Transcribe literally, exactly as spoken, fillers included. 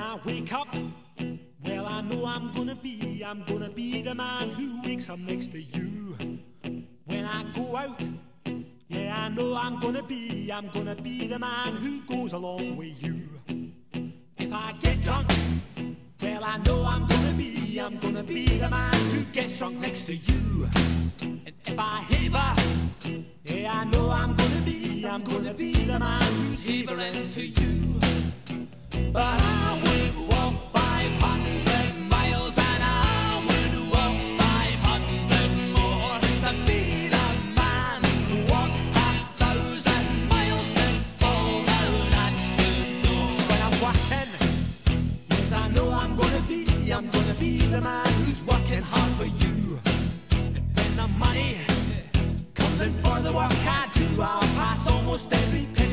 I wake up, well I know I'm gonna be, I'm gonna be the man who wakes up next to you. When I go out, yeah I know I'm gonna be, I'm gonna be the man who goes along with you. If I get drunk, well I know I'm gonna be, I'm gonna be the man who gets drunk next to you. And if I heaver, yeah I know I'm gonna be, I'm gonna be the man who's heavering to you. But I would walk five hundred miles and I would walk five hundred more just to be the man who walked a thousand miles to fall down at your door. When I'm working, yes I know I'm gonna be, I'm gonna be the man who's working hard for you. And when the money comes in for the work I do, I'll pass almost every penny